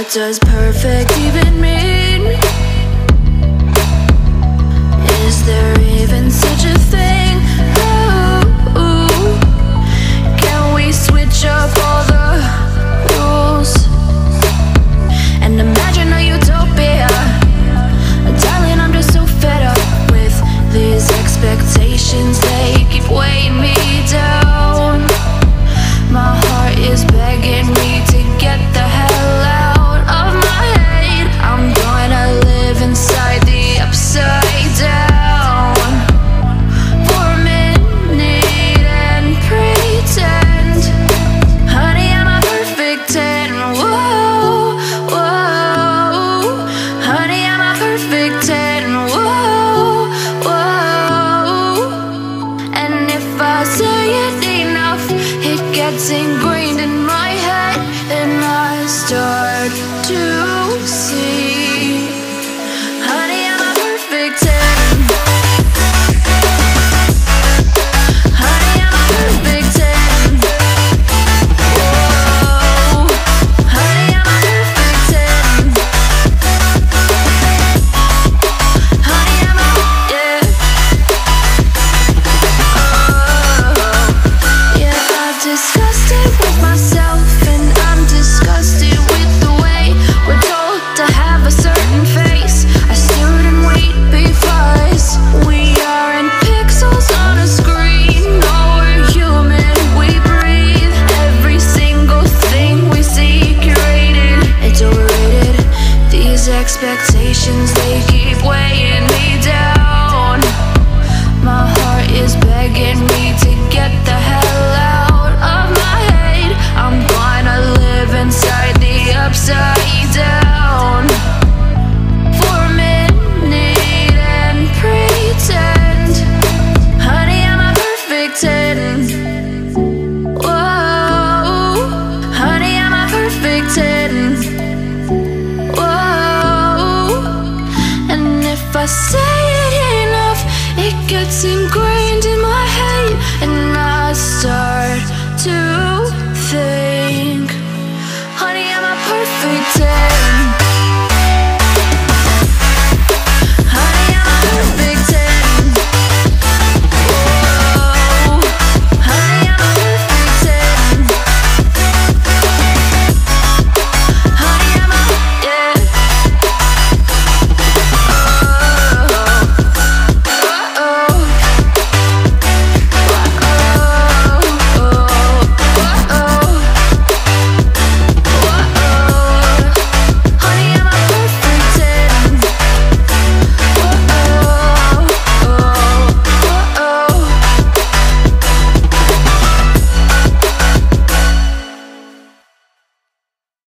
does perfect even mean? Is there even such a thing? Ooh, can we switch up all the rules and imagine a utopia? Darling, I'm just so fed up with these expectations. They keep weighing me down. My heart is begging me to get the hell out of my head. I'm gonna live inside the upside down for a minute and pretend, honey, I'm a perfect 10. Whoa, whoa, honey, I'm a perfect 10. Whoa, whoa, and if I say it enough, it gets ingrained in my head, and I start to see, honey, I'm a perfect 10. Honey, I'm a perfect 10. Whoa, honey, I'm a perfect 10. Honey, I'm a, yeah. Yeah, I've discussed it with myself, and I'm disgusted with the way we're told to have a certain face. I stood and wait because we aren't pixels on a screen. No, we're human, we breathe. Every single thing we see curated. It's overrated. These expectations, they keep weighing me down. My heart is begging me to get the hell out of my head. I'm gonna live inside the upside down for a minute and pretend, honey, I'm a perfect 10. Whoa, honey, I'm a perfect 10. Whoa, and if I say it enough, it gets ingrained.